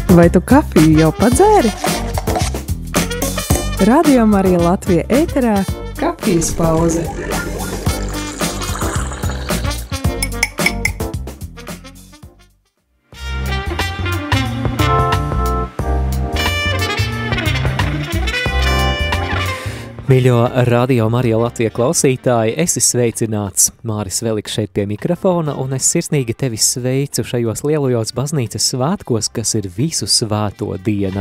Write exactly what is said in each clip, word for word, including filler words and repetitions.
Vai tu kafiju jau padzēri? Radio Marija Latvija ēterā kafijas pauze. Mīļo Radio Marija Latvija klausītāji, esi sveicināts. Māris Veliks šeit pie mikrofona, un es sirsnīgi tevi sveicu šajos lielajos baznīcas svētkos, kas ir visu svēto diena.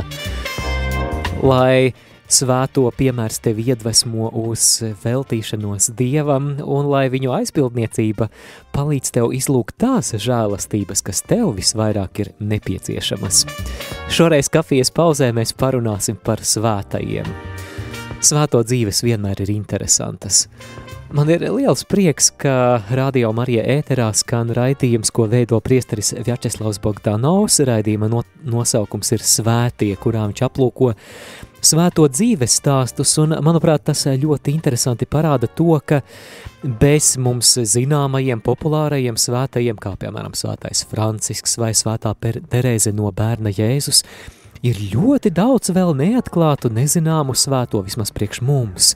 Lai svēto piemērs tevi iedvesmo uz veltīšanos Dievam, un lai viņu aizpildniecība palīdz tev izlūgt tās žēlastības, kas tev visvairāk ir nepieciešamas. Šoreiz kafijas pauzē mēs parunāsim par svētajiem. Svēto dzīves vienmēr ir interesantas. Man ir liels prieks, ka Radio Marija ēterā skan raidījums, ko veido priesteris Vjačeslavs Bogdanovs. Raidījuma no, nosaukums ir Svētie, kurā viņš aplūko svēto dzīves stāstus, un, manuprāt, tas ļoti interesanti parāda to, ka bez mums zināmajiem, populārajiem svētajiem, kā piemēram svētais Francisks vai svētā Terēze no Bērna Jēzus, ir ļoti daudz vēl neatklātu, nezināmu svēto, vismaz priekš mums.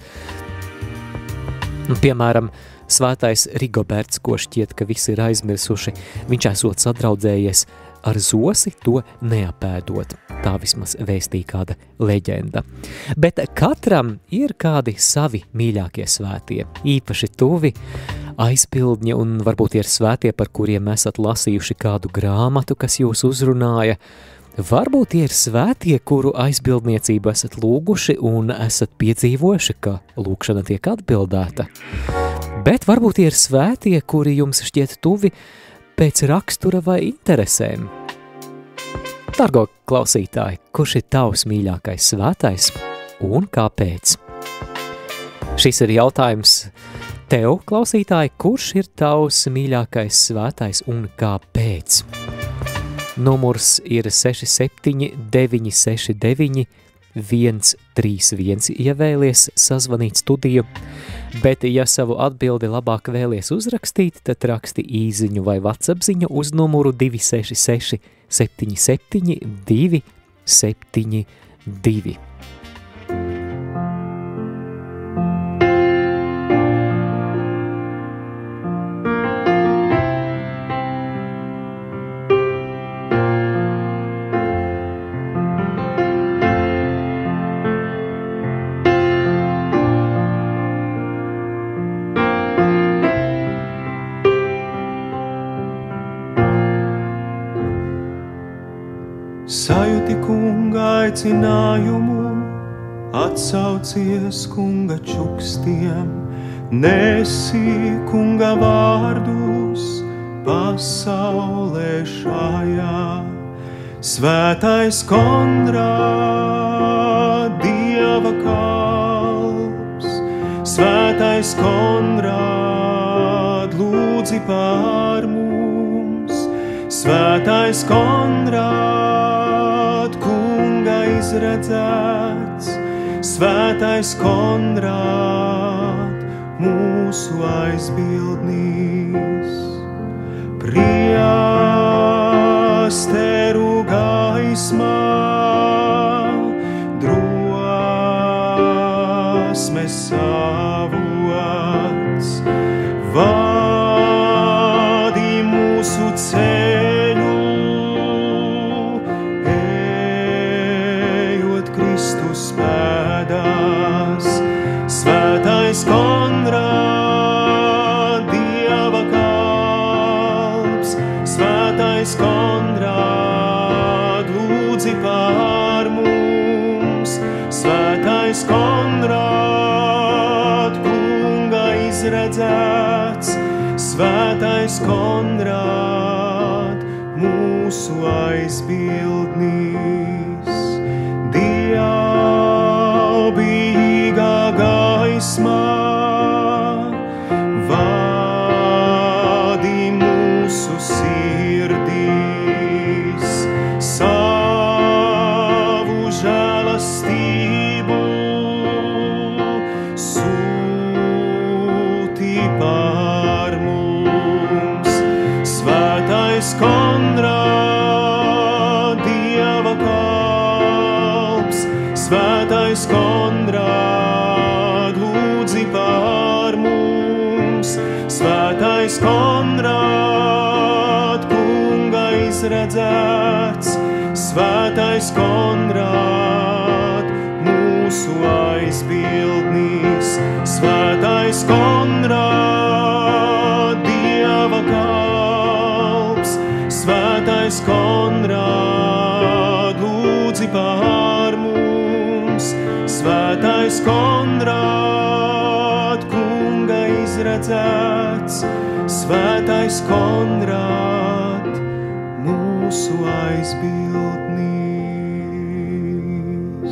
Piemēram, svētais Rigoberts, ko šķiet, ka visi ir aizmirsuši, viņš esot sadraudzējies ar zosi, to neapēdot. Tā vismaz vēstīja kāda leģenda. Bet katram ir kādi savi mīļākie svētie, īpaši tuvi, aizpildņi, un varbūt ir svētie, par kuriem esat lasījuši kādu grāmatu, kas jūs uzrunāja. Varbūt tie ir svētie, kuru aizbildniecību esat lūguši un esat piedzīvojuši, ka lūkšana tiek atbildēta. Bet varbūt tie ir svētie, kuri jums šķiet tuvi pēc rakstura vai interesēm. Dargo klausītāji, kurš ir tavs mīļākais svētais un kāpēc? Šis ir jautājums tev, klausītāji, kurš ir tavs mīļākais svētais un kāpēc? Numurs ir seši septiņi deviņi seši deviņi viens trīs viens, ja vēlies sazvanīt studiju, bet ja savu atbildi labāk vēlies uzrakstīt, tad raksti īziņu vai WhatsApp ziņu uz numuru divi seši seši septiņi septiņi divi septiņi divi. Sajūti kunga aicinājumu, atsaucies kunga čukstiem, nesi kunga vārdus pasaulē šajā. Svētais Konrād, Dieva kalps, svētais Konrād, lūdzi pār mums, svētais Konrād, izredzēts, svētais Konrād, mūsu aizbildnis. Priesteru gaismā, drosmes avots, vadi mūsu ceļu, pēdās. Svētais Konrād, Dieva kalps, svētais Konrād, lūdzi pār mums, svētais Konrād, kunga izredzēts, svētais Konrād, mūsu aizbildnis. Dievbijīgā gaismā, vadi mūsu sirdīs, savu žēlastību sūti pār mums. Svētais Konrād, Dieva Svētais Konrād, lūdzi pār mums. Svētais Konrād, kunga izredzēts. Svētais Konrād, mūsu aizbildnis. Svētais Konrād, Dieva kalps. Svētais Konrād, lūdzi pār mums. Svētais Konrād, kunga izredzēts. Svētais Konrād, mūsu aizbildnis.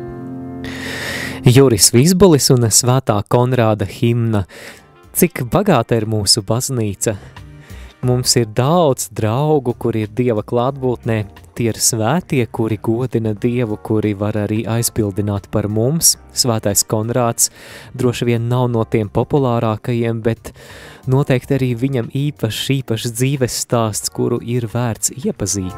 Juris Vizbulis un Svētā Konrāda himna. Cik bagāta ir mūsu baznīca? Mums ir daudz draugu, kuri ir Dieva klātbūtnē. Tie ir svētie, kuri godina Dievu, kuri var arī aizbildināt par mums. Svētais Konrāds droši vien nav no tiem populārākajiem, bet noteikti arī viņam īpašs, īpašs dzīves stāsts, kuru ir vērts iepazīt.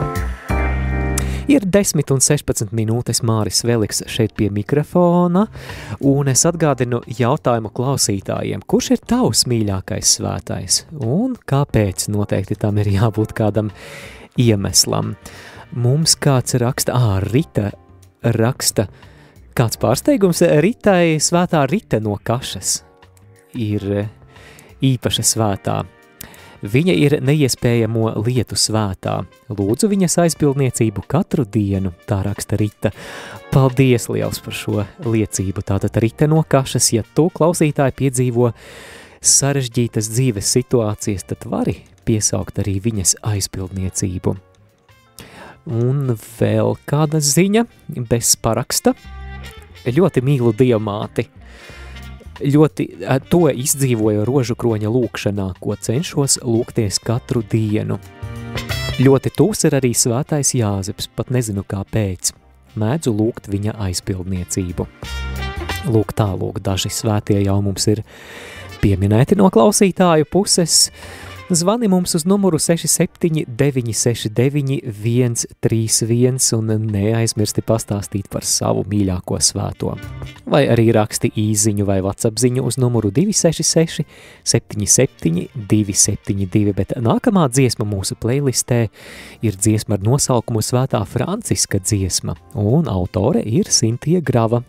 Ir desmit un sešpadsmit minūtes, Māris Veliks šeit pie mikrofona, un es atgādinu jautājumu klausītājiem, kurš ir tavs mīļākais svētais, un kāpēc noteikti tam ir jābūt kādam iemeslam. Mums kāds raksta, ā, Rita raksta, kāds pārsteigums, Ritai svētā Rita no Kašas ir īpaša svētā. Viņa ir neiespējamo lietu svētā. Lūdzu viņas aizbildniecību katru dienu, tā raksta Rita. Paldies liels par šo liecību. Tātad Rita no Kašas, ja tu klausītāji piedzīvo sarežģītas dzīves situācijas, tad vari piesaukt arī viņas aizbildniecību. Un vēl kāda ziņa bez paraksta. Ļoti mīlu Dievmāti. Ļoti to izdzīvoju rožu kroņa lūkšanā, ko cenšos lūgties katru dienu. Ļoti tūs ir arī svētais Jāzeps, pat nezinu kāpēc. Mēdzu lūgt viņa aizbildniecību. Lūk tālūk, daži svētie jau mums ir pieminēti no klausītāju puses. Zvani mums uz numuru seši septiņi deviņi seši deviņi viens trīs viens un neaizmirsti pastāstīt par savu mīļāko svēto. Vai arī raksti īziņu vai WhatsApp ziņu uz numuru divi seši seši septiņi septiņi divi septiņi divi, bet nākamā dziesma mūsu playlistē ir dziesma ar nosaukumu Svētā Franciska dziesma, un autore ir Sintija Grava.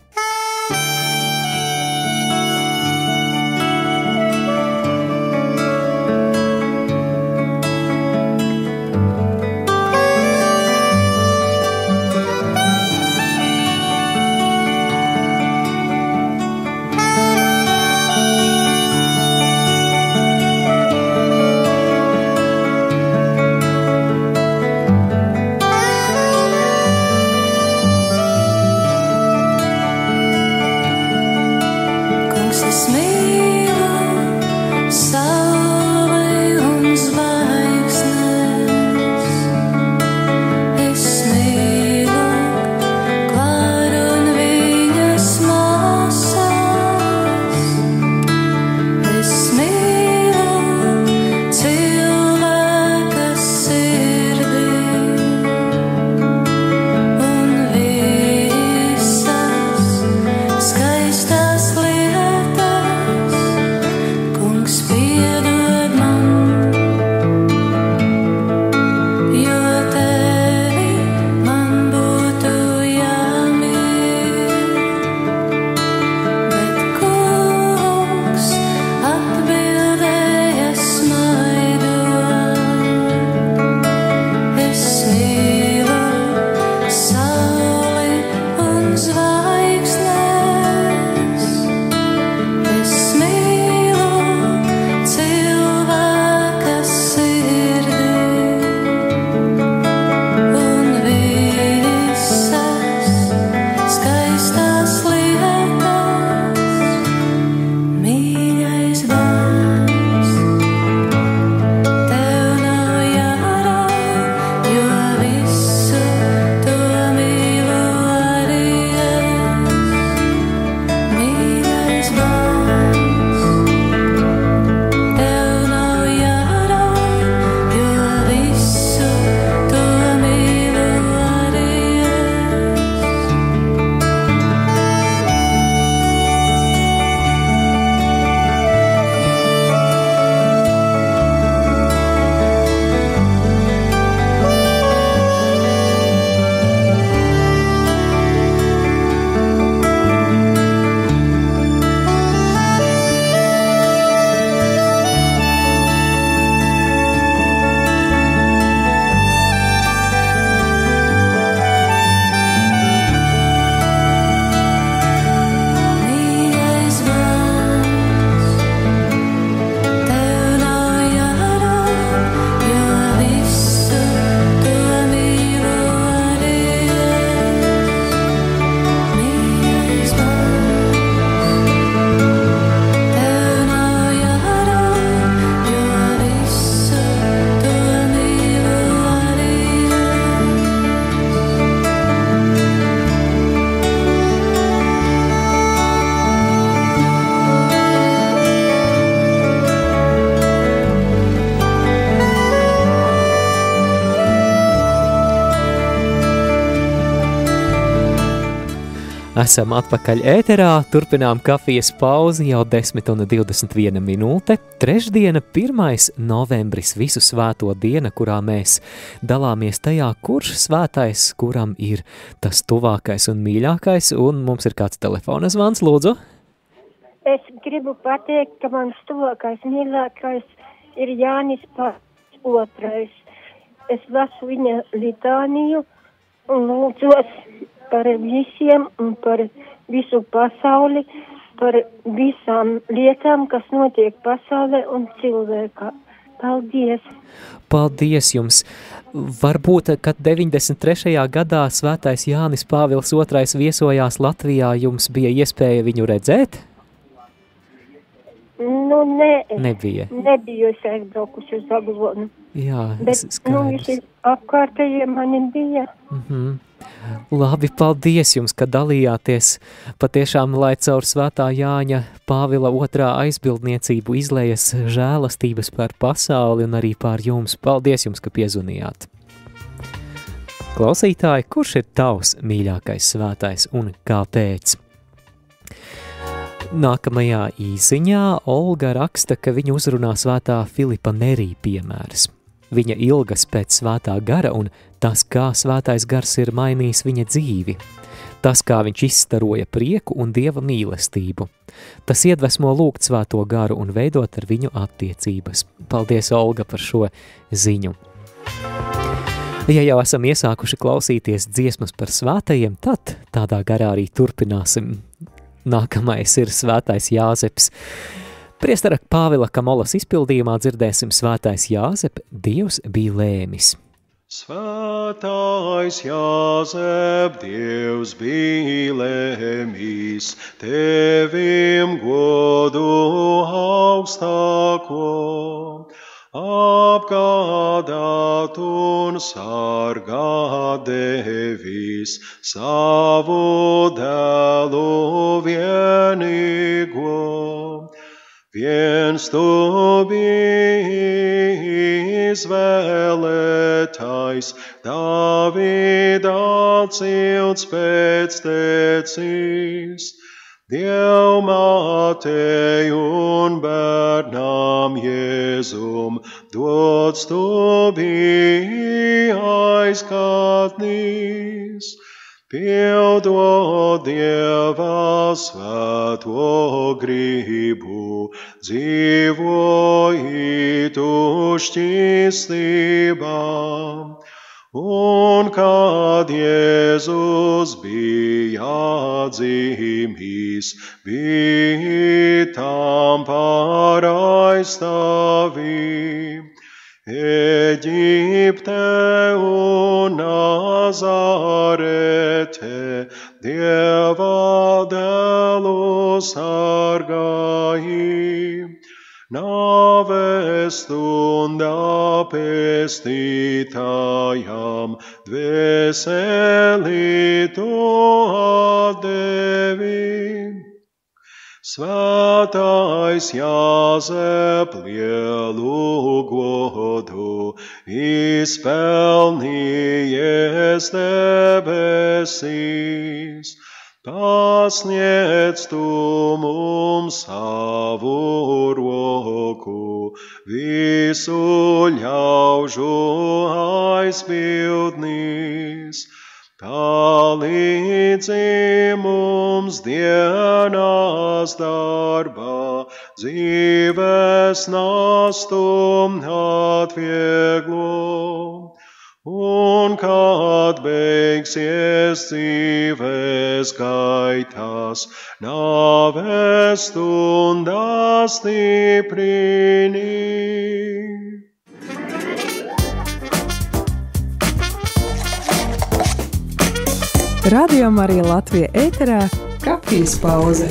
Esam atpakaļ ēterā, turpinām kafijas pauzi jau desmit un divdesmit viena minūte. Trešdiena, pirmais novembris, visu svēto diena, kurā mēs dalāmies tajā, kurš svētais, kuram ir tas tuvākais un mīļākais, un mums ir kāds telefona zvans, lūdzu. Es gribu pateikt, ka mans tuvākais mīļākais ir Jānis Pāvils otrais. Es lasu viņa litāniju un lūdzos par visiem un par visu pasauli, par visām lietām, kas notiek pasaulē un cilvēkā. Paldies! Paldies jums! Varbūt, kad deviņdesmit trešajā gadā svētais Jānis Pāvils otrais viesojās Latvijā, jums bija iespēja viņu redzēt? Nu, nē, Nebija. Nebiju es aizbraukuši uz Aglonu. Jā, bet, nu, visi apkārtējie mani bija. Mhm. Labi, paldies jums, ka dalījāties. Patiešām, lai caur svētā Jāņa Pāvila otrā aizbildniecību izlējas žēlastības par pasauli un arī pār jums. Paldies jums, ka piezvanījāt. Klausītāji, kurš ir tavs mīļākais svētais un kāpēc? Nākamajā īsiņā Olga raksta, ka viņa uzrunā svētā Filipa Nerī piemērs. Viņa ilgas pēc svētā gara un tas, kā svētais gars ir mainījis viņa dzīvi. Tas, kā viņš izstaroja prieku un Dieva mīlestību. Tas iedvesmo lūgt svēto garu un veidot ar viņu attiecības. Paldies, Olga, par šo ziņu. Ja jau esam iesākuši klausīties dziesmas par svētajiem, tad tādā garā arī turpināsim. Nākamais ir svētais Jāzeps. Priestara Pāvila Kamolas izpildījumā dzirdēsim svētais Jāzep, Dievs bija lēmis. Svētais Jāzep, Dievs bija lēmis, tevim godu augstāko, apgādāt un sargāt devis savu dēlu vienīgo. Viens tu biji izvēlētais, Davida cilts pēc tecīs, Dievmātei un bērnām Jēzum, dots tu biji aizkatnīs, pildot Dieva svēto gribu, dzīvoji tu šķīstībā. Un kad Jēzus bija dzimis, bija tam par aizstāvī. Eģipte un Nazarete Dieva dēlu sargāji. Nāves stundā pestītājām dvēseli tu atdevi. Svētais Jāzep lielu godu izpelnījies debesīs. Pasniedz tu mums savu roku, visu ļaužu aizpildnīs. Palīdzi mums dienās darbā, dzīves nastu atvieglo. Un kad beigsies dzīves gaitās, nāves stundā stiprini. Radio Marija Latvija ēterā kafijas pauze.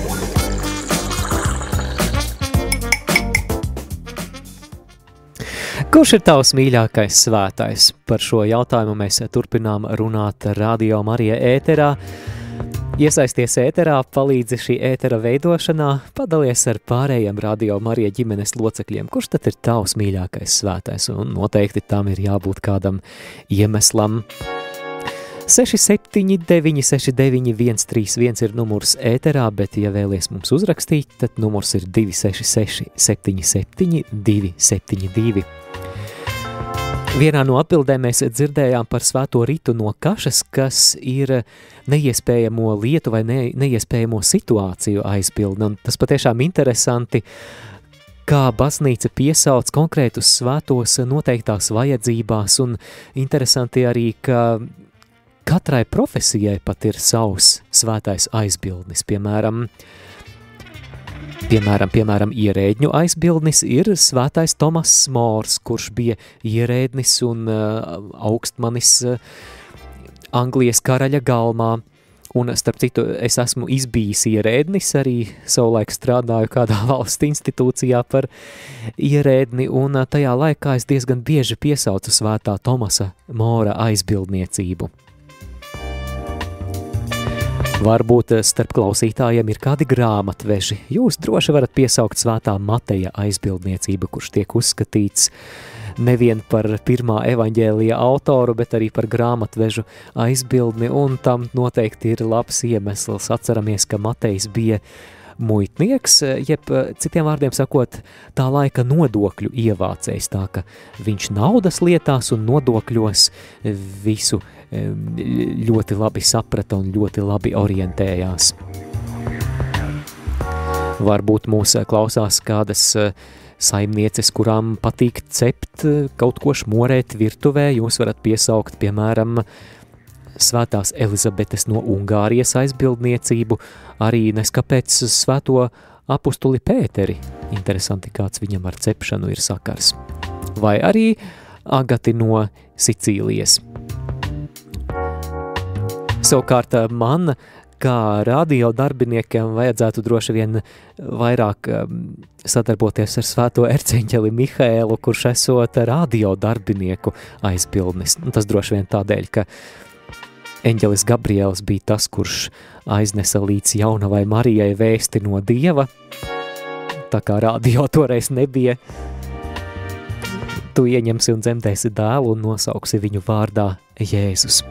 Kurš ir tavs mīļākais svētais? Par šo jautājumu mēs turpinām runāt Radio Marija ēterā. Iesaisties ēterā, palīdzi šī ētera veidošanā, padalies ar pārējiem Radio Marija ģimenes locekļiem. Kurš tad ir tavs mīļākais svētais? Un noteikti tam ir jābūt kādam iemeslam. seši septiņi deviņi seši deviņi viens trīs viens ir numurs ēterā, bet, ja vēlies mums uzrakstīt, tad numurs ir divi seši seši septiņi septiņi divi septiņi divi. Vienā no atbildēm mēs dzirdējām par svēto ritu no kašas, kas ir neiespējamo lietu vai ne, neiespējamo situāciju aizpildi. Un tas patiešām interesanti, kā baznīca piesauc konkrētus svētos noteiktās vajadzībās, un interesanti arī, ka katrai profesijai pat ir savs svētais aizbildnis. Piemēram, piemēram, piemēram ierēdņu aizbildnis ir svētais Tomas Mors, kurš bija ierēdnis un uh, augstmanis uh, Anglijas karaļa galmā. Un, starp citu, es esmu izbijis ierēdnis, arī savulaik strādāju kādā valsts institūcijā par ierēdni, un tajā laikā es diezgan bieži piesaucu svētā Tomasa Mora aizbildniecību. Varbūt starp klausītājiem ir kādi grāmatveži. Jūs droši varat piesaukt svētā Mateja aizbildniecību, kurš tiek uzskatīts nevien par pirmā evaņģēlija autoru, bet arī par grāmatvežu aizbildni, un tam noteikti ir labs iemesls. Atceramies, ka Matejs bija muitnieks, jeb citiem vārdiem sakot, tā laika nodokļu ievācējs, tā ka viņš naudas lietās un nodokļos visu ļoti labi saprata un ļoti labi orientējās. Varbūt mūs klausās kādas saimnieces, kurām patīk cept, kaut ko šmorēt virtuvē, jūs varat piesaukt, piemēram, svētās Elizabetes no Ungārijas aizbildniecību, arī neskapēc svēto apustuli Pēteri. Interesanti, kāds viņam ar cepšanu ir sakars. Vai arī Agati no Sicīlijas. Savukārt man, kā radio darbiniekiem, vajadzētu droši vien vairāk sadarboties ar svēto erceņģeli Mihaēlu, kurš esot radio darbinieku aizbildnis. Un tas droši vien tādēļ, ka eņģelis Gabriels bija tas, kurš aiznesa līdz jaunavai Marijai vēsti no Dieva. Tā kā radio toreiz nebija, tu ieņemsi un dzemdēsi dēlu un nosauksi viņu vārdā Jēzus.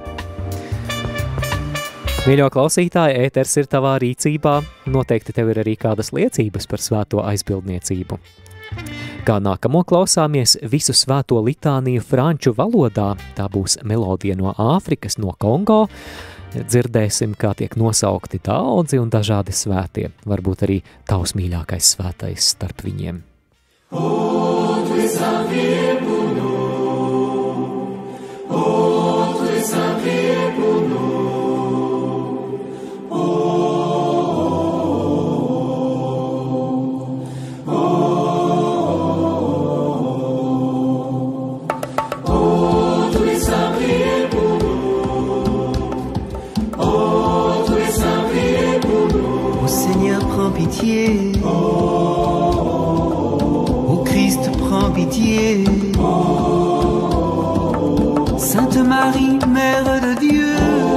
Mīļo klausītāji, ēters ir tavā rīcībā, noteikti tev ir arī kādas liecības par svēto aizbildniecību. Kā nākamo klausāmies visu svēto litāniju franču valodā, tā būs melodija no Āfrikas, no Kongo, dzirdēsim, kā tiek nosaukti daudzi un dažādi svētie, varbūt arī tavs mīļākais svētais starp viņiem. O, tu es avie pour nous, o, tu es avie pour nous. Pitié. Ô Christ, prends pitié. Sainte Marie, Mère de Dieu.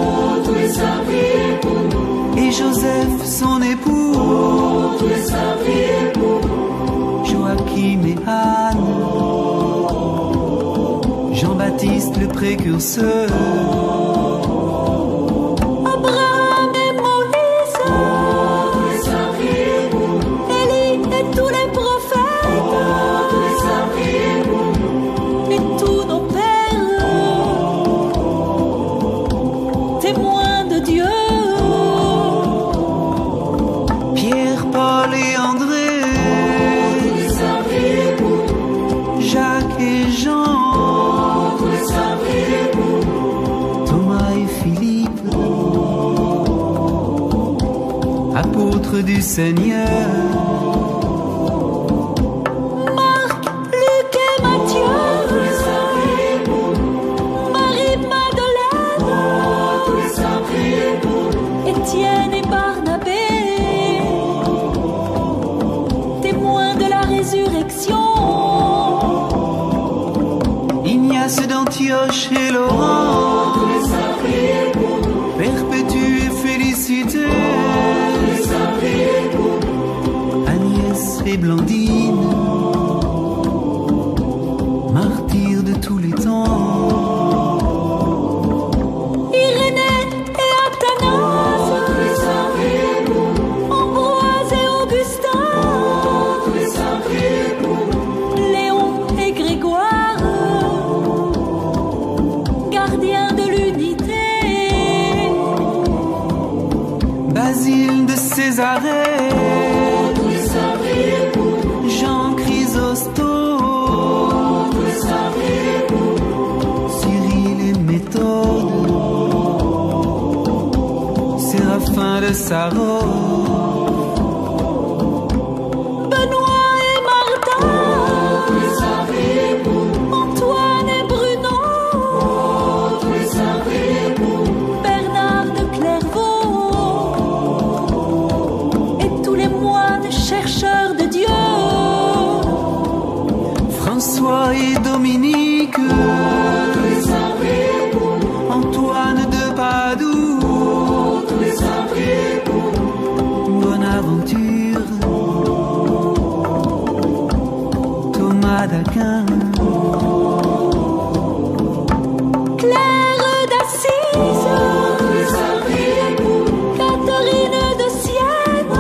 Et Joseph, son époux. Joachim et Anne. Jean-Baptiste, le précurseur. Du Seigneur. Marc, Luc et Matthieu. Marie-Madeleine. Étienne et Barnabé. Témoins de la résurrection. Ignace d'Antioche et Laurent. Perpétue et félicité. Agnès et Blandine, martyrs de tous les temps. Irénée gardien de l'unité. Basile de Césarée, Jean Chrysostome, Cyril et Méthode, Séraphin de Sarov, Benoît et Martin, Antoine et Bruno, Bernard de Clairvaux, et tous les moines chercheurs de Dieu, François et Dominique, Antoine de Padoue, Bonaventure, Thomas d'Aquin, Claire d'Assise, Catherine de Sienne,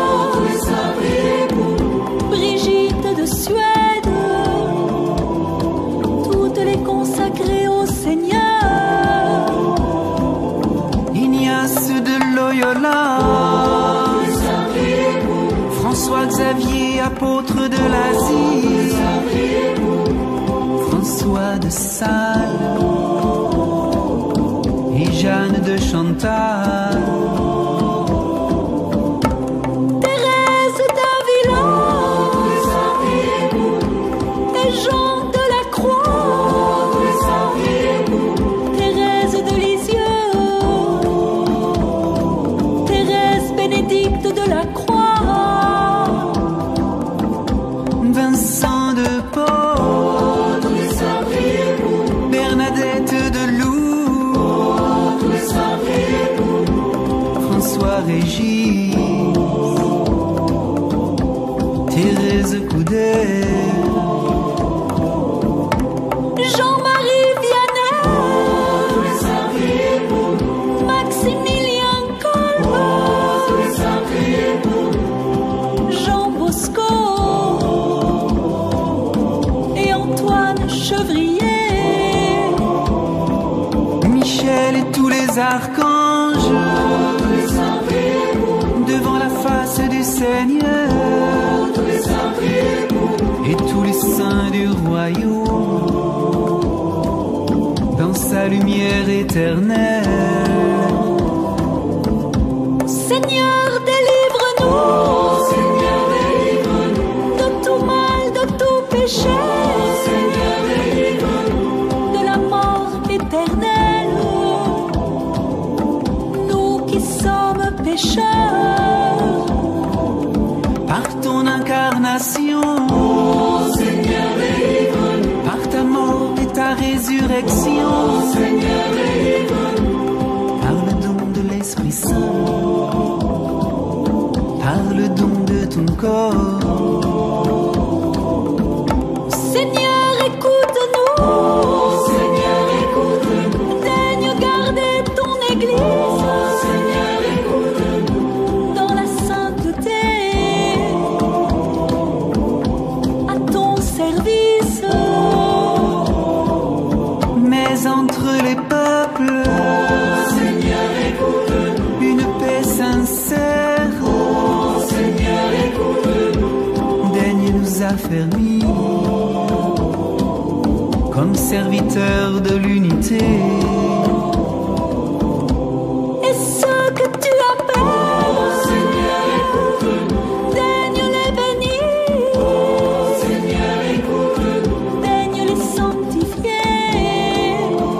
Brigitte de Suède, toutes les consacrées au Seigneur, Ignace de Loyola, François-Xavier, apôtre de l'Asie, François de Sales et Jeanne de Chantal, Thérèse d'Avila et Jean de la Croix, Thérèse de Lisieux, Thérèse Bénédicte de la Croix, Vincent de Paul, Bernadette de Lourdes, François Régis, Thérèse Coudet, Jean-Marie Vianney, Maximilien Kolbe, Jean Bosco et Antoine Chevrier, Michel et tous les archanges, devant la face du Seigneur, et tous les saints du royaume, dans sa lumière éternelle. Seigneur, délivre-nous, de tout mal, de tout péché, de la mort éternelle, nous qui sommes pécheurs, par ton incarnation, par ta mort et ta résurrection, par le don de l'Esprit Saint, par le don de ton corps. Seigneur, écoute-nous, daigne garder ton Église dans la sainteté, à ton service. Mais entre les peuples, une paix sincère, daigne nous affermir comme serviteurs de l'unité. Et ceux que tu appelles, daigne les bénir, daigne les sanctifier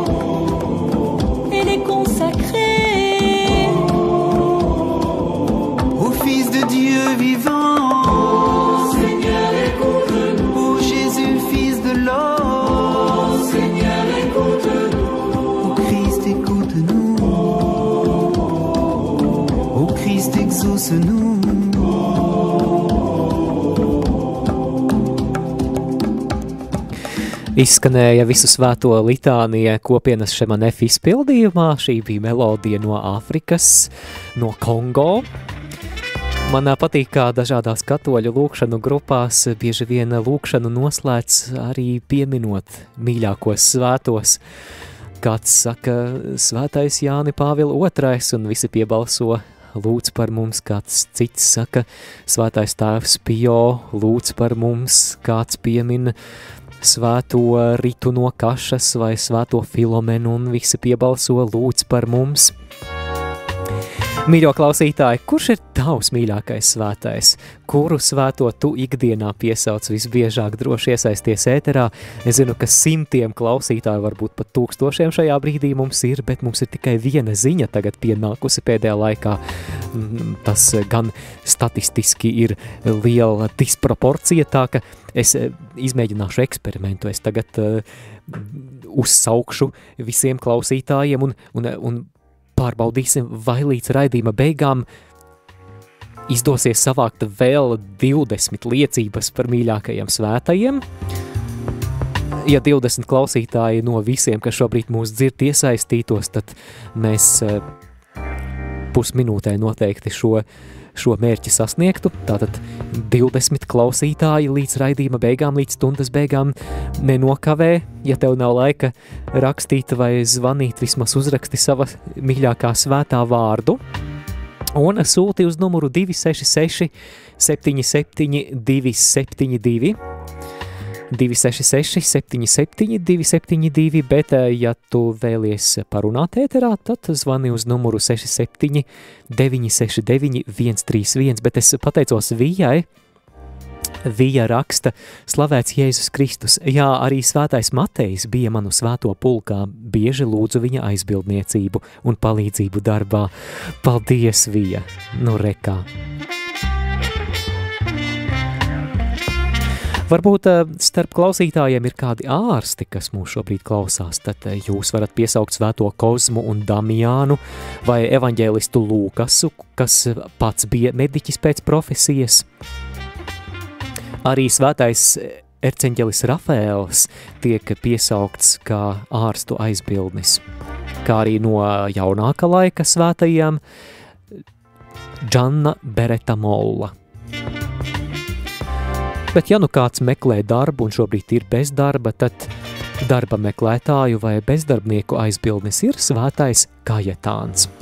et les consacrer au Fils de Dieu vivant, ô Jésus, Fils de l'homme, ô Christ, écoute-nous, ô Christ, exauce-nous. Izskanēja visu svēto litānija kopienas Šemanef izpildījumā. Šī bija melodija no Āfrikas, no Kongo. Man patīk, kā dažādās katoļu lūkšanu grupās bieži vien lūkšanu noslēdz arī pieminot mīļākos svētos. Kāds saka Svētais Jāni Pāvila otrais un visi piebalso lūdz par mums, kāds cits saka Svētais tēvs Pio lūdz par mums, kāds piemin Svēto Ritu no Kašas vai Svēto Filomenu un visi piebalso lūdz par mums. Mīļo klausītāji, kurš ir tavs mīļākais svētais? Kuru svēto tu ikdienā piesauc visbiežāk, droši iesaisties ēterā? Es zinu, ka simtiem klausītāju, varbūt pat tūkstošiem šajā brīdī mums ir, bet mums ir tikai viena ziņa tagad pienākusi pēdējā laikā. Tas gan statistiski ir liela disproporcija, tā ka es izmēģināšu eksperimentu. Es tagad uh, uzsaukšu visiem klausītājiem un, un, un pārbaudīsim, vai līdz raidījuma beigām izdosies savākt vēl divdesmit liecības par mīļākajiem svētajiem. Ja divdesmit klausītāji no visiem, kas šobrīd mūs dzird, iesaistītos, tad mēs pusminūtē noteikti šo, šo mērķi sasniegtu. Tātad divdesmit klausītāji līdz raidījuma beigām, līdz stundas beigām nenokavē. Ja tev nav laika rakstīt vai zvanīt, vismaz uzraksti sava mīļākā svētā vārdu un sūti uz numuru divi seši seši septiņi septiņi divi septiņi divi divi seši seši septiņi septiņi divi septiņi divi, bet ja tu vēlies parunāt ēterā, tad zvani uz numuru seši septiņi deviņi seši deviņi viens trīs viens, bet es pateicos Vijai. Vija raksta, slavēts Jēzus Kristus. Jā, arī svētais Matejs bija manu svēto pulkā, bieži lūdzu viņa aizbildniecību un palīdzību darbā. Paldies, Vija! Nu rekā! Varbūt starp klausītājiem ir kādi ārsti, kas mūs šobrīd klausās, tad jūs varat piesaukt svēto Kozmu un Damiānu vai evaņģēlistu Lūkasu, kas pats bija mediķis pēc profesijas. Arī svētais erceņģelis Rafaēls tiek piesaukts kā ārstu aizbildnis, kā arī no jaunāka laika svētajām Džanna Bereta Molla. Bet ja nu kāds meklē darbu un šobrīd ir bez darba, tad darba meklētāju vai bezdarbnieku aizbildnis ir svētais Kajetāns.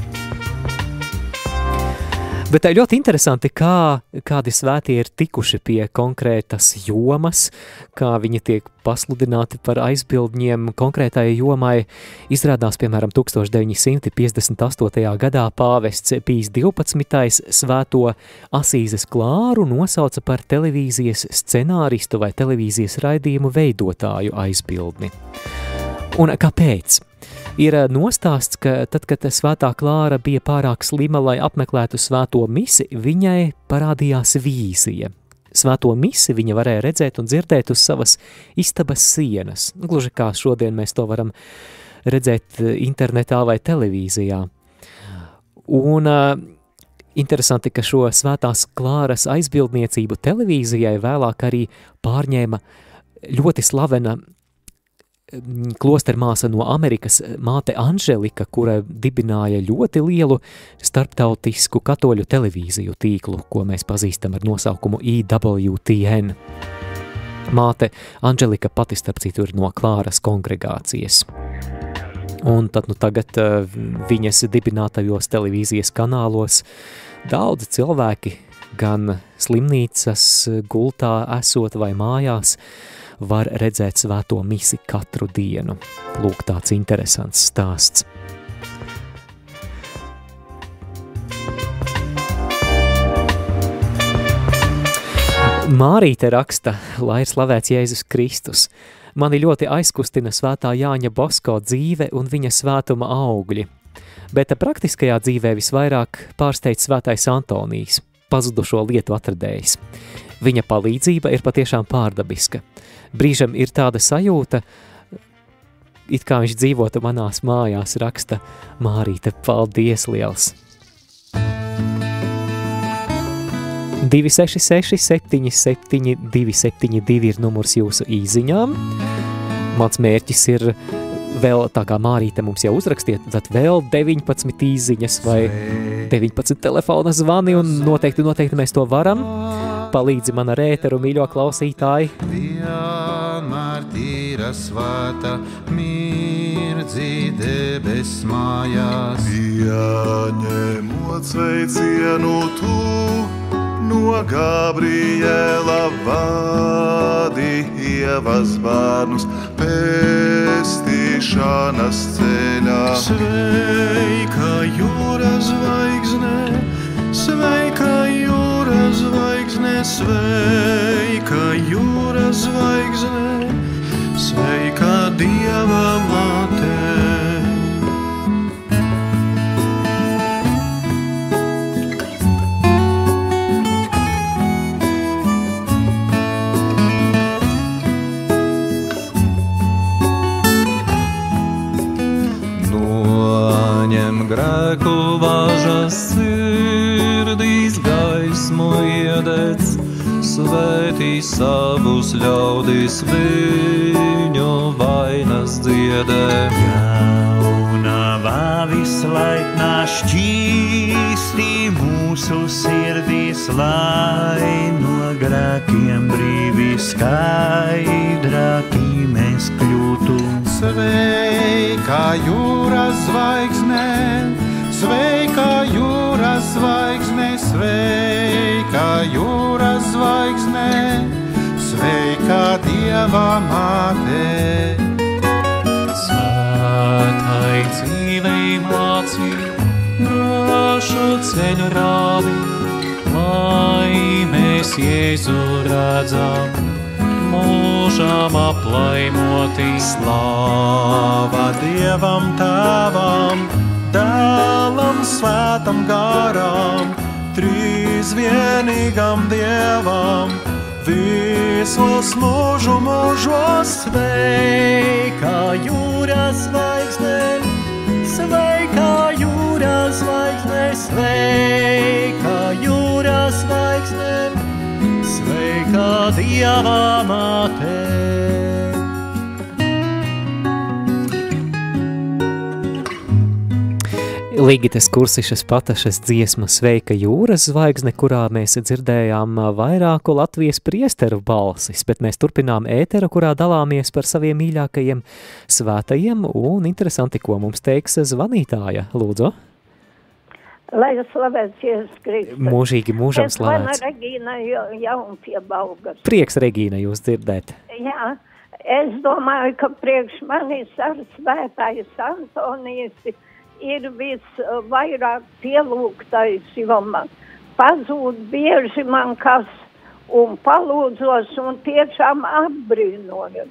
Bet ļoti interesanti, kā kādi svētie ir tikuši pie konkrētas jomas, kā viņi tiek pasludināti par aizbildņiem konkrētajai jomai. Izrādās, piemēram, tūkstoš deviņi simti piecdesmit astotajā gadā pāvests Pijs divpadsmitais svēto Asīzes Klāru nosauca par televīzijas scenāristu vai televīzijas raidījumu veidotāju aizbildni. Un kāpēc? Ir nostāsts, ka tad, kad svētā Klāra bija pārāk slima, lai apmeklētu svēto misi, viņai parādījās vīzija. Svēto misi viņa varēja redzēt un dzirdēt uz savas istabas sienas. Gluži kā šodien mēs to varam redzēt internetā vai televīzijā. Un uh, interesanti, ka šo svētās Klāras aizbildniecību televīzijai vēlāk arī pārņēma ļoti slavena klostermāsa no Amerikas, māte Anželika, kura dibināja ļoti lielu starptautisku katoļu televīziju tīklu, ko mēs pazīstam ar nosaukumu E W T N. Māte Anželika pati starp citu ir no Klāras kongregācijas. Un tad nu tagad uh, viņas dibinātajos televīzijas kanālos daudzi cilvēki, gan slimnīcas gultā esot vai mājās, var redzēt svēto misi katru dienu. Lūk, tāds interesants stāsts. Mārīte raksta, lai ir slavēts Jēzus Kristus. Mani ļoti aizkustina svētā Jāņa Bosko dzīve un viņa svētuma augļi. Bet praktiskajā dzīvē visvairāk pārsteidz svētais Antonijs, pazudušo lietu atradējs. Viņa palīdzība ir patiešām pārdabiska. Brīžam ir tāda sajūta, it kā viņš dzīvotu manās mājās, raksta Mārīte. Paldies liels! divi seši seši septiņi septiņi divi septiņi divi ir numurs jūsu īziņām. Mans mērķis ir vēl, tā kā Mārīte mums jau uzrakstiet, tad vēl deviņpadsmit īziņas vai deviņpadsmit telefona zvani, un noteikti, noteikti mēs to varam. Palīdzi man ar ēteru, mīļo klausītāji. Vienmēr tīra Tēra svēta, mirdzi debes mājās. Pieņemot sveicienu tu, no Gabriela vadi Ievas bērnus pestīšanas ceļā. Sveika jūras zvaigzne, sveika jūras zvaigzne, sveika jūras zvaigzne, sveika Dieva māte. Grēku vāžas sirdīs gaismu iededz, svētī savus ļaudis viņu vainas dziedē. Jaunavā vislaiknā šķīstī mūsu sirdīs, lai no grēkiem brīvi skaidrākī mēs kļūtu. Sveika jūras zvaigzne, sveika jūras zvaigzne, sveika jūras zvaigzne, sveika Dieva māte. Svētai dzīvei māci, drošu ceļu rādi, lai mēs Jēzu redzam, mūžām aplaimoti. Slāva Dievam Tēvam, Dēlam Svētam Garam, trīsvienīgam Dievam, visos mūžu mūžos. Sveika jūras zvaigzne, sveika jūras zvaigzne, sveika jūras zvaigzne, sveika Dieva māte. Ligitas Kursišas Patašas dziesma Sveika jūras zvaigzne, kurā mēs dzirdējām vairāku Latvijas priesteru balsis, bet mēs turpinām ēteru, kurā dalāmies par saviem mīļākajiem svētajiem, un interesanti, ko mums teiks zvanītāja. Lūdzu. Lai slavēts Jēzus Kristus. Mūžīgi mūžam slavēts. Es vana Regīna Jaunpiebalgas. Prieks, Regīna, jūs dzirdēt. Jā, es domāju, ka priekš manis ar svētājs Antonijas ir visvairāk pielūgtais, jo man pazūd bieži man kas un palūdzos un tiešām apbrīnoju.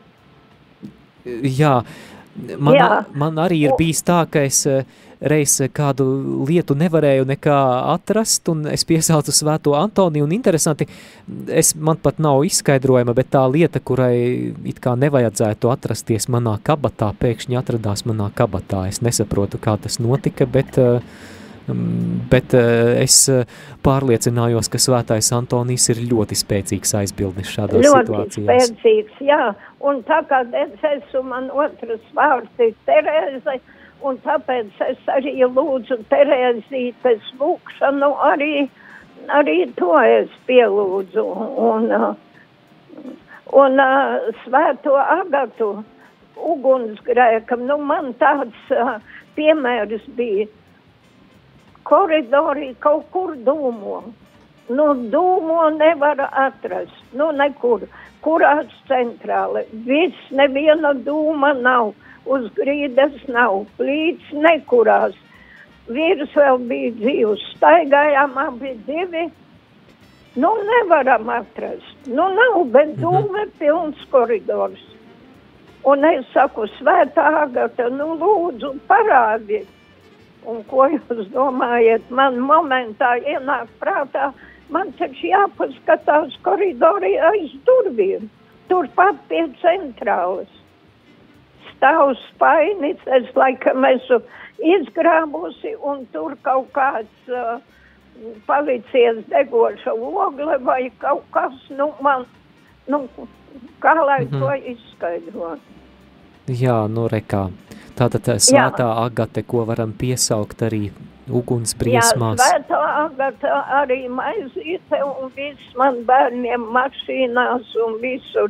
Jā, man, Jā. man arī ir bijis tā, ka es reiz kādu lietu nevarēju nekā atrast, un es piesaucu svēto Antoniju, un interesanti, es, man pat nav izskaidrojama, bet tā lieta, kurai it kā nevajadzētu atrasties manā kabatā, pēkšņi atradās manā kabatā. Es nesaprotu, kā tas notika, bet, bet es pārliecinājos, ka svētais Antonijs ir ļoti spēcīgs aizbildnis šādās ļoti situācijās. Ļoti spēcīgs, jā, un tā kā es esmu, man otras vārds ir Terēze, un tāpēc es arī lūdzu Terēzītes lūkšanu, arī, arī to es pielūdzu. Un, un svēto Agatu ugunsgrēkam, nu man tāds piemērs bija. Koridorī kaut kur dūmo. Nu, dūmo nevar atrast, nu nekur. Kurās centrāli. Viss, neviena dūma nav. Uz grīdas nav, plīts nekurās. Vīrs vēl bija dzīvs, staigājām abi divi. Nu, nevaram atrast. Nu, nav, bet dūme pilns koridors. Un es saku, svētā Agata, nu, lūdzu, parādi. Un ko jūs domājat, man momentā ienāk prātā, man taču jāpaskatās koridori aiz durvīm. Turpat pie centrālas. Stāv spainis, es laikam esmu izgrābusi, un tur kaut kāds uh, palicies degoša ogle vai kaut kas, nu, man, nu, kā lai mm-hmm. to izskaidrot. Jā, nu, rekā. Tātad svētā Jā. Agate, ko varam piesaukt arī ugunsbriesmās. Jā, svētā Agata arī maizīte un viss man bērniem mašīnās un visur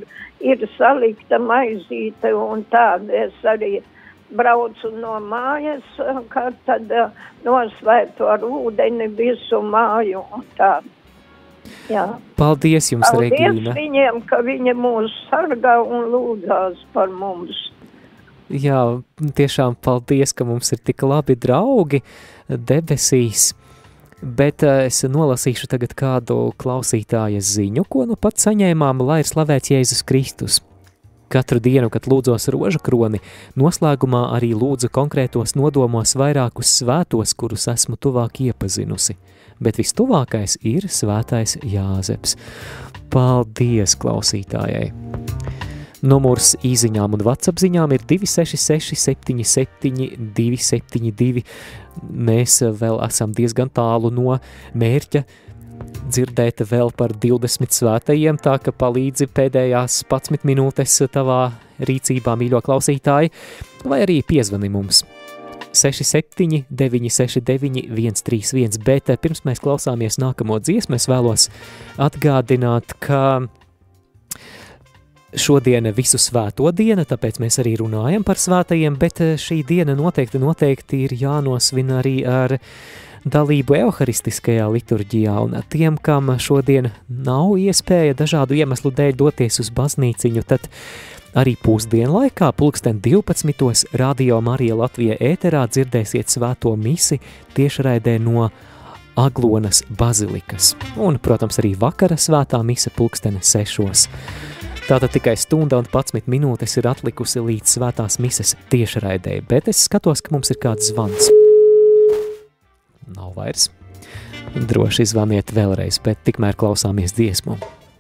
ir salikta maizīte un tāda. Es arī braucu no mājas, kad tad nosvērtu ar ūdeni visu māju un tā. Jā. Paldies jums, Paldies Regīna. Paldies viņiem, ka viņi mūs sargā un lūdzās par mums. Jā, tiešām paldies, ka mums ir tik labi draugi debesīs. Bet uh, es nolasīšu tagad kādu klausītājas ziņu, ko nu pat saņēmām, lai ir slavēts Jēzus Kristus. Katru dienu, kad lūdzos rožu kroni, noslēgumā arī lūdzu konkrētos nodomos vairākus svētos, kurus esmu tuvāk iepazinusi. Bet vistuvākais ir svētais Jāzeps. Paldies klausītājai! Numurs īziņām un WhatsApp ziņām ir divi seši seši septiņi septiņi divi septiņi divi. Mēs vēl esam diezgan tālu no mērķa dzirdēt vēl par divdesmit svētajiem, tā ka palīdzi pēdējās padsmit minūtes tavā rīcībā, mīļo klausītāji, vai arī piezvani mums seši septiņi deviņi seši deviņi viens trīs viens, bet pirms mēs klausāmies nākamo dziesmu, es vēlos atgādināt, ka šodien visu svēto diena, tāpēc mēs arī runājam par svētajiem, bet šī diena noteikti, noteikti ir jānosvin arī ar dalību euharistiskajā liturģijā, un tiem, kam šodien nav iespēja dažādu iemeslu dēļ doties uz baznīciņu, tad arī pusdienlaikā pulksten divpadsmitos Radio Marija Latvija ēterā dzirdēsiet svēto misi tiešraidē no Aglonas bazilikas. Un, protams, arī vakara svētā mise pulksten sešos. Tātad tikai stunda un padsmit minūtes ir atlikusi līdz svētās mises tiešraidē, bet es skatos, ka mums ir kāds zvans. Nav vairs. Droši zvaniet vēlreiz, bet tikmēr klausāmies dziesmu.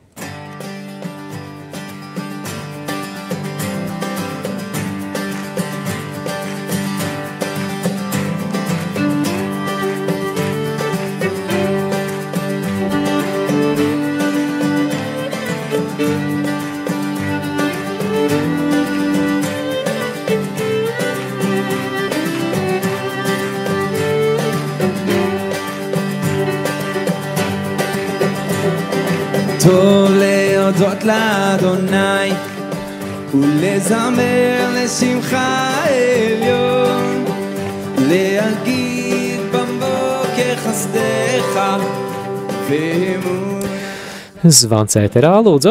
טוב להודות לאדוני ולזמר לשמחה עליון, להגיד בבוקר חסדך ואמון. Zvans ēterā, lūdzu.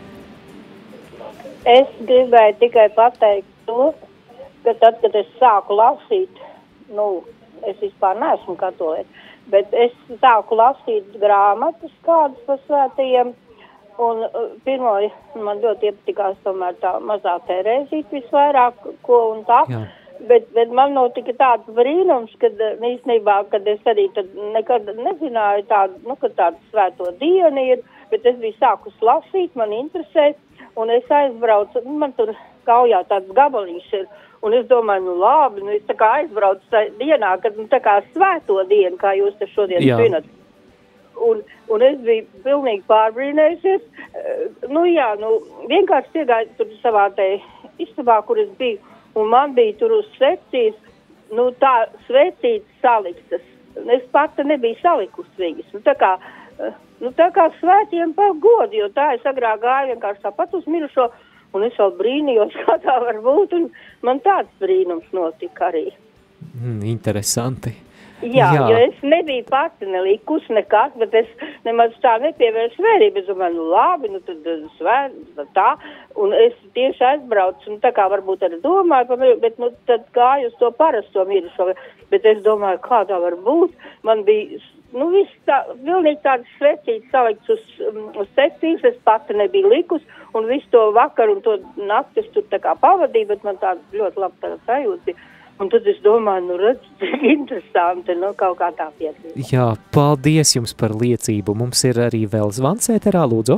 Es gribēju tikai pateikt to, ka tad, kad es sāku lasīt, nu, es vispār neesmu katolietis, bet es sāku lasīt grāmatas kādas par svētajiem, un pirmo man ļoti iepatikās tomēr tā mazā Terēzīt visvairāk, ko un tā, Jā. bet, bet man notika tāds brīnums, kad īstenībā, kad es arī tad nekad nezināju tādu, nu, ka tādu svēto dienu ir, bet es biju sākus lasīt, man interesē, un es aizbraucu, man tur Kaujā tāds gabaliņš ir, un es domāju, nu labi, nu es tā kā aizbraucu tā dienā, kad nu tā kā svēto dienu, kā jūs te šodien svinat. Un, un es biju pilnīgi pārbrīnējusies. Nu jā, nu vienkārši iegāju tur savā te istabā, kur es biju, un man bija tur uz sekcijas, nu tā svecītas saliktas. Es pati nebiju salikusi viņas. Nu tā kā, nu tā kā svētiem par godu, jo tā es agrāk gāju vienkārši tāpat uz mirušo, un es vēl brīnījos, kā tā var būt, un man tāds brīnums notika arī. Mm, interesanti. Jā, Jā, jo es nebiju pati nelikus nekas, bet es nemaz tā nepievēršu vērību. Es domāju, nu labi, nu tad svēt, tā, un es tieši aizbraucu, un tā kā varbūt arī domāju, bet nu tad gāju uz to parasto mirušo, bet es domāju, kā tā var būt. Man bija, nu viss tā, pilnīgi tādas svecītas salikts uz, uz secības, es pati nebiju likus, un visu to vakaru un to nakti es tur tā kā pavadīju, bet man tāda ļoti labi tāda sajūta bija. Un tad es domāju, nu redz, interesanti, nu kaut kā tā piedzīvot. Jā, paldies jums par liecību. Mums ir arī vēl zvans ēterā, lūdzu.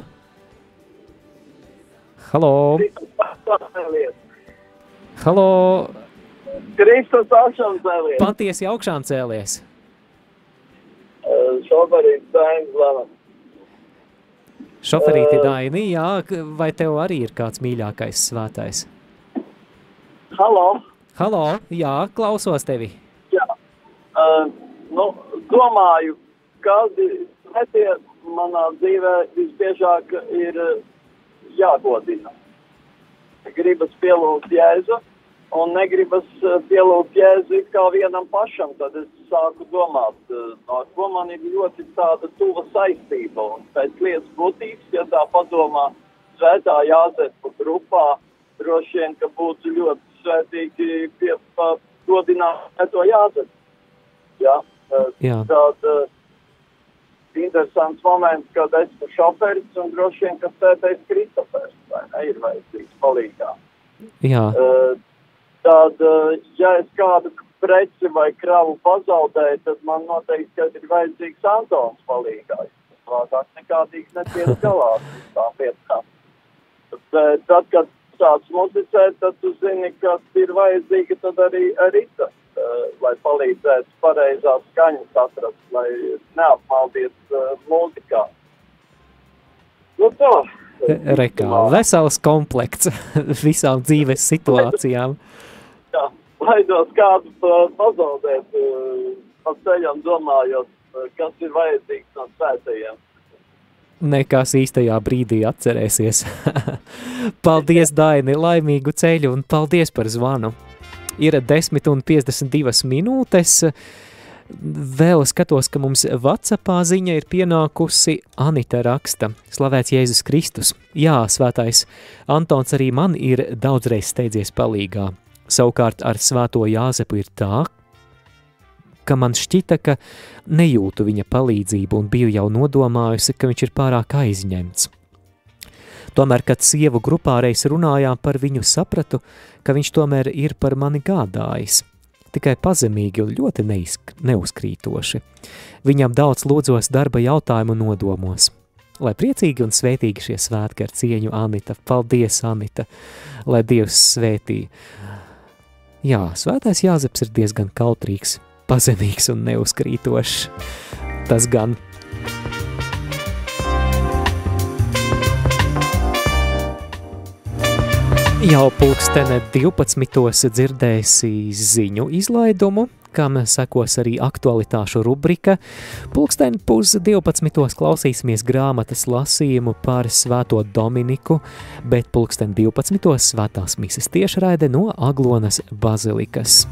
Halo. Halo. Kristus augšām cēlies. Patiesi augšām cēlies. Uh, šoferīti Daini Zlanam. Šoferīti uh, Daini, jā. Vai tev arī ir kāds mīļākais svētais? Halo. Halo, jā, klausos tevi. Jā, uh, nu, domāju, kādi svētie manā dzīvē visbiežāk ir jāgodina. gribas pielūgt Jēzu un negribas pielūgt Jēzu kā vienam pašam, tad es sāku domāt, no ko man ir ļoti tāda tuva saistība. Un pēc lietas būtības, ja tā padomā Svētā Jāzepa grupā, droši vien, ka būtu ļoti svētīgi pie, pa, godināt Svēto Jāzepu. Ja? Jā. Tad interesants moments, kad esmu šoferis un droši vien, ka svētais Kristofers, vai ne, ir vajadzīgs palīgā. Jā. Uh, tad, uh, ja es kādu preci vai kravu pazaudēju, tad man noteikti, ka ir vajadzīgs Antons palīgā. Vādāk nekādīgi netiek galā tām lietām. Tad, tad, kad sāc muzicēt, tad tu zini, ka ir vajadzīga tad arī rita, uh, lai palīdzētu pareizās skaņas atrast, lai neapmaldies uh, mūzikā. Nu tā. Rekā, vesels komplekts visām dzīves situācijām. Jā, baidos kādu pazaudēt pa ceļam domājot, kas ir vajadzīgs no svētajiem. Nekas īstajā brīdī atcerēsies. Paldies, Daini, laimīgu ceļu un paldies par zvanu. Ir desmit un piecdesmit divas minūtes. Vēl skatos, ka mums WhatsAppā ziņa ir pienākusi. Anita raksta: Slavēts Jēzus Kristus. Jā, svētais Antons arī man ir daudzreiz steidzies palīgā. Savukārt ar Svēto Jāzepu ir tā, ka man šķita, ka nejūtu viņa palīdzību un biju jau nodomājusi, ka viņš ir pārāk aizņemts. Tomēr, kad sievu grupā reiz runājām par viņu, sapratu, ka viņš tomēr ir par mani gādājis. Tikai pazemīgi un ļoti neizk, neuzkrītoši. Viņam daudz lūdzos darba jautājumu nodomos. Lai priecīgi un svētīgi šie svētki ar cieņu, Anita. Paldies, Anita, lai Dievs svētī. Jā, svētais Jāzeps ir diezgan kautrīgs, pazemīgs un neuzkrītošs. Tas gan. Jau pulkstene divpadsmitos dzirdēsi ziņu izlaidumu, kam sekos arī aktualitāšu rubrika. Pulksteni pus divpadsmitos klausīsimies grāmatas lasījumu par Svēto Dominiku, bet pulksteni divpadsmitos svētās mises tiešraide no Aglonas bazilikas.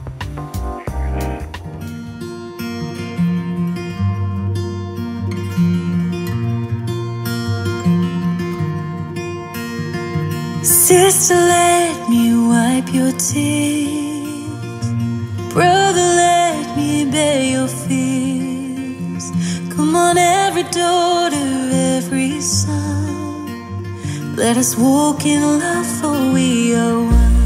Sister, let me wipe your tears. Brother, let me bear your fears. Come on, every daughter, every son, let us walk in love, for we are one.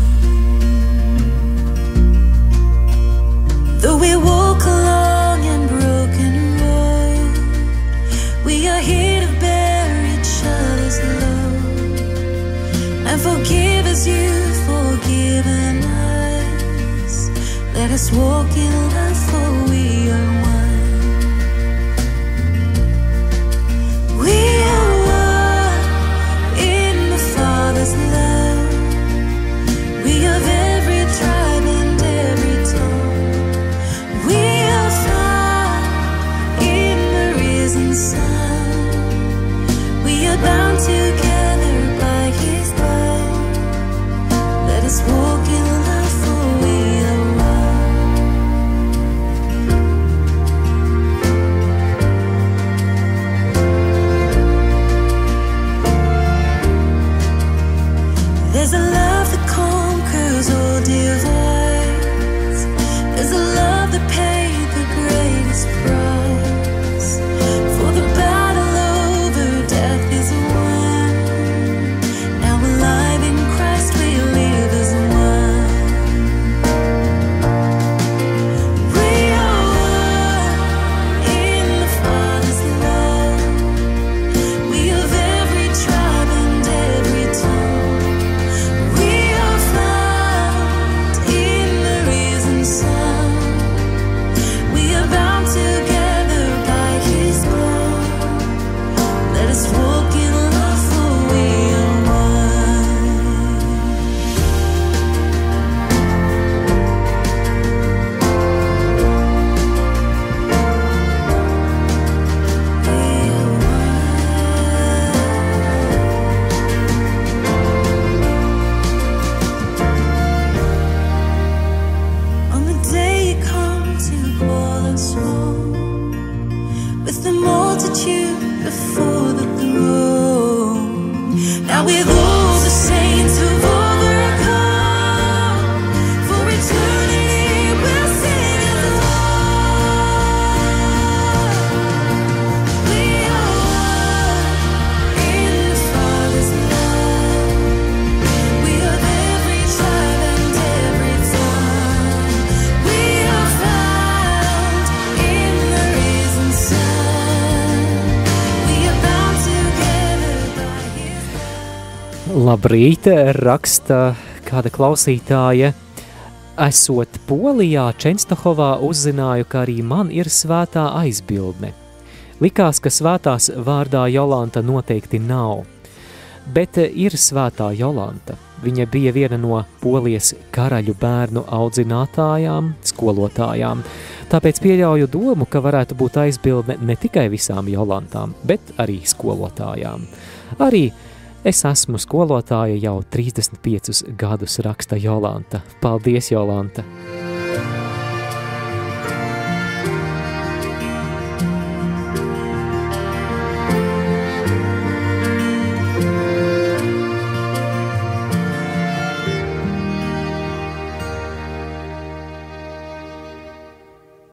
Though we walk along a broken road, we are here to bear each other's love. And forgive as you've forgiven us. Let us walk in love, for we are one. We are one in the Father's love. We of every tribe and every tongue. We are found in the risen Son. We are bound together by His blood. Let us walk in love, for we are one. us home with the multitude before the throne. Now with all the saints who've overcome, for eternity we'll sing His love. We are one in the Father's love. We of every tribe and every tongue. We are found in the risen Son. We are bound together by His love. Labrīt, raksta kāda klausītāja. Esot Polijā, Čenstohovā, uzzināju, ka arī man ir svētā aizbildne. Likās, ka svētās vārdā Jolanta noteikti nav, bet ir svētā Jolanta. Viņa bija viena no Polijas karaļu bērnu audzinātājām, skolotājām. Tāpēc pieļauju domu, ka varētu būt aizbildne ne tikai visām Jolantām, bet arī skolotājām. Arī es esmu skolotāja jau trīsdesmit piecus gadus, raksta Jolanta. Paldies, Jolanta!